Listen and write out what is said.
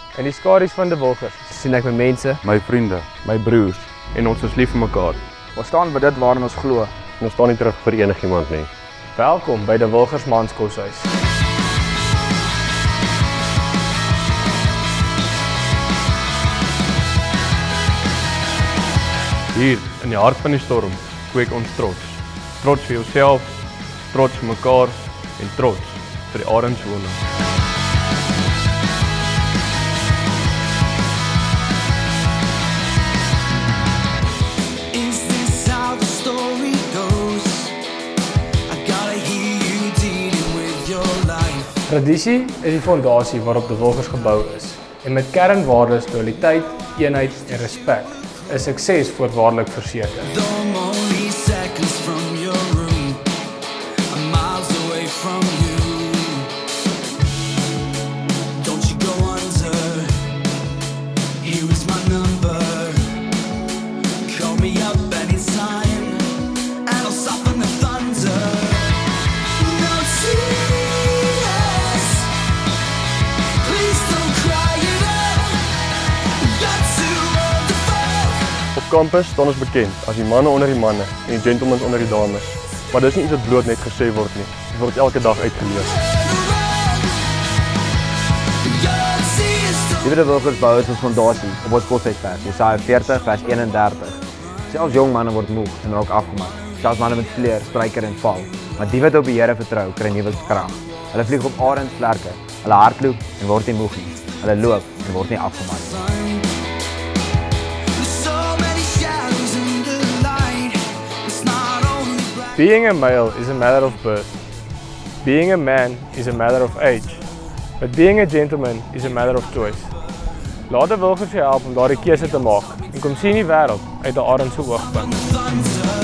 In die skadu's van die wilgers sien ek my mense, my vriende, my broers en ons is lief vir mekaar. Ons staan by dit waarin ons glo. Ons staan nie terug vir enigiemand nie. Welkom by die Wilgers Manskoshuis. Hier, in die hart van die storm, kweek ons trots. Trots vir jouself, trots vir mekaar en trots vir die Arendswoning. Tradisie is die fondasie waarop die Wilgers gebou is. En met kernwaardes, loyaliteit, eenheid en respek is sukses voorwaardelik verseker. Op campus staan ons bekend as die manne onder die manne en die gentlemen onder die dames. Maar dis nie iets wat bloot net gesê word nie. Dit word elke dag uitgeleef. Die Wilgers bou is ons fondasie op ons Koshuisvers, Jesaja 40 vers 31. Selfs jong manne word moeg en raak afgemat. Selfs manne met vleer, struiker en val. Maar die wat op die Here vertrou, kry nuwe krag. Hulle vlieg op arendsvlerke, hulle hardloop en word nie moeg nie. Hulle loop en word nie afgemat nie. Being a male is a matter of birth. Being a man is a matter of age. But being a gentleman is a matter of choice. Laat die Wilgers jou help om daardie keuse te maak en kom sien die wêreld uit 'n arendse oogpunt.